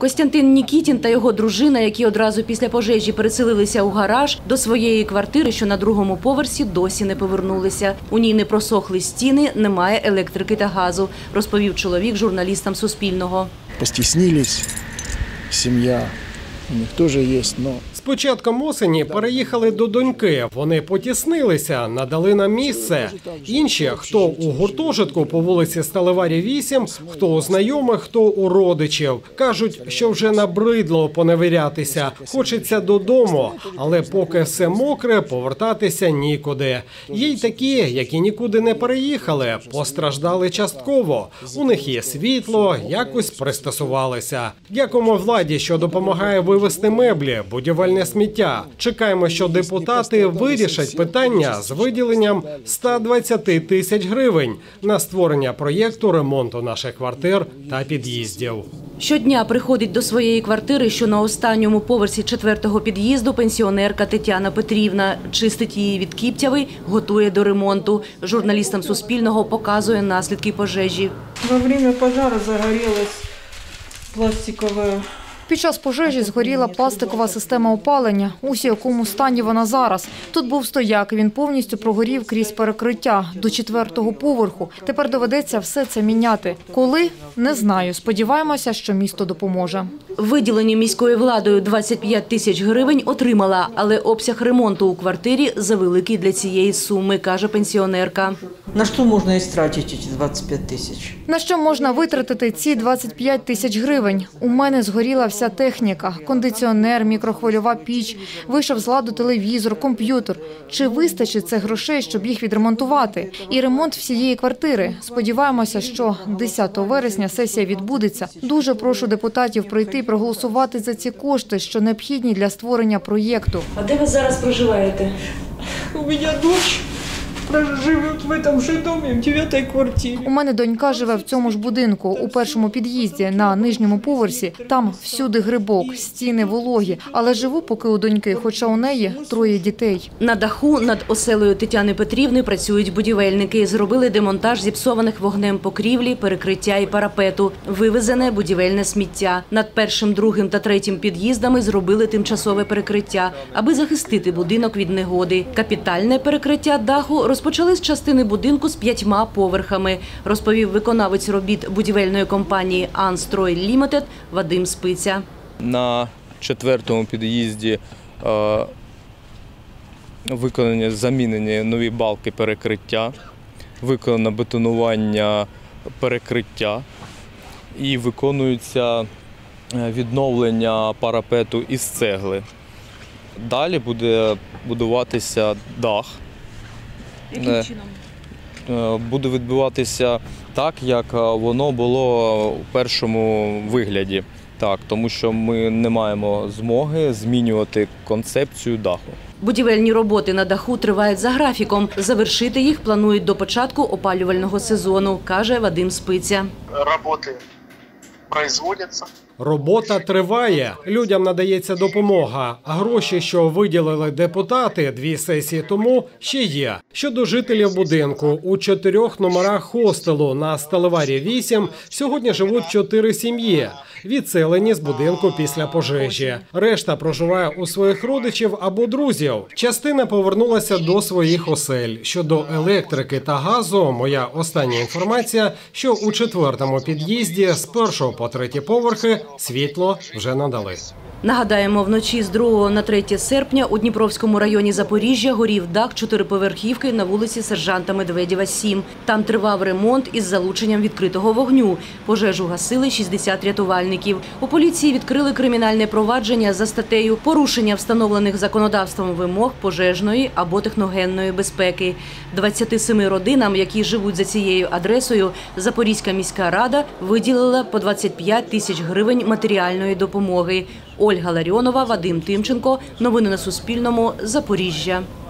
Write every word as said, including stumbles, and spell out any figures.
Костянтин Нікітін та його дружина, які одразу після пожежі переселилися у гараж, до своєї квартири, що на другому поверсі, досі не повернулися. У ній не просохли стіни, немає електрики та газу, розповів чоловік журналістам Суспільного. Постіснились, сім'я у них теж є, але... З початком осені переїхали до доньки. Вони потіснилися, надали нам місце. Інші, хто у гуртожитку по вулиці Сталеварі, вісім, хто у знайомих, хто у родичів. Кажуть, що вже набридло поневірятися. Хочеться додому, але поки все мокре, повертатися нікуди. Є й такі, які нікуди не переїхали, постраждали частково. У них є світло, якось пристосувалися. Дякуємо владі, що допомагає вивезти меблі, будівельні сміття. Чекаємо, що депутати вирішать питання з виділенням ста двадцяти тисяч гривень на створення проєкту ремонту наших квартир та під'їздів. Щодня приходить до своєї квартири, що на останньому поверсі четвертого під'їзду, пенсіонерка Тетяна Петрівна. Чистить її від кіптяви, готує до ремонту. Журналістам Суспільного показує наслідки пожежі. Во время пожежі загорілась пластикова... Під час пожежі згоріла пластикова система опалення. Ось у якому стані вона зараз. Тут був стояк, він повністю прогорів крізь перекриття до четвертого поверху. Тепер доведеться все це міняти. Коли? Не знаю. Сподіваємося, що місто допоможе. Виділені міською владою двадцять п'ять тисяч гривень отримала, але обсяг ремонту у квартирі завеликий для цієї суми, каже пенсіонерка. На що можна істратити ці двадцять п'ять тисяч? На що можна витратити ці двадцять п'ять тисяч гривень? У мене згоріла вся техніка – кондиціонер, мікрохвильова піч, вийшов з ладу телевізор, комп'ютер. Чи вистачить це грошей, щоб їх відремонтувати? І ремонт всієї квартири. Сподіваємося, що десятого вересня сесія відбудеться. Дуже прошу депутатів прийти і проголосувати за ці кошти, що необхідні для створення проєкту. А де ви зараз проживаєте? У мене дочь живе в цьому ж домі, в дев'ятій квартирі. У мене донька живе в цьому ж будинку, у першому під'їзді, на нижньому поверсі. Там всюди грибок, стіни вологі. Але живу поки у доньки, хоча у неї троє дітей. На даху над оселею Тетяни Петрівни працюють будівельники. Зробили демонтаж зіпсованих вогнем покрівлі, перекриття і парапету. Вивезене будівельне сміття. Над першим, другим та третім під'їздами зробили тимчасове перекриття, аби захистити будинок від негоди. Капітальне перекриття даху розпочали з частини будинку з п'ятьма поверхами, розповів виконавець робіт будівельної компанії «Анстрой Лімітед» Вадим Спиця. На четвертому під'їзді е, виконані, замінені нові балки перекриття, виконано бетонування перекриття і виконується відновлення парапету із цегли. Далі буде будуватися дах. Яким чином? Буде відбуватися так, як воно було у першому вигляді. Так, тому що ми не маємо змоги змінювати концепцію даху. Будівельні роботи на даху тривають за графіком. Завершити їх планують до початку опалювального сезону, каже Вадим Спиця. Роботи производяться. Робота триває. Людям надається допомога. А гроші, що виділили депутати дві сесії тому, ще є. Щодо жителів будинку, у чотирьох номерах хостелу на Сталеварі вісім сьогодні живуть чотири сім'ї, відселені з будинку після пожежі. Решта проживає у своїх родичів або друзів. Частина повернулася до своїх осель. Щодо електрики та газу, моя остання інформація, що у четвертому під'їзді з першого по третій поверхи світло вже надали. Нагадаємо, вночі з другого на третє серпня у Дніпровському районі Запоріжжя горів дах чотириповерхівки на вулиці Сержанта Медведєва, сім. Там тривав ремонт із залученням відкритого вогню. Пожежу гасили шістдесят рятувальників. У поліції відкрили кримінальне провадження за статтею «Порушення встановлених законодавством вимог пожежної або техногенної безпеки». двадцяти семи родинам, які живуть за цією адресою, Запорізька міська рада виділила по двадцять п'ять тисяч гривень матеріальної допомоги. Ольга Ларіонова, Вадим Тимченко. Новини на Суспільному. Запоріжжя.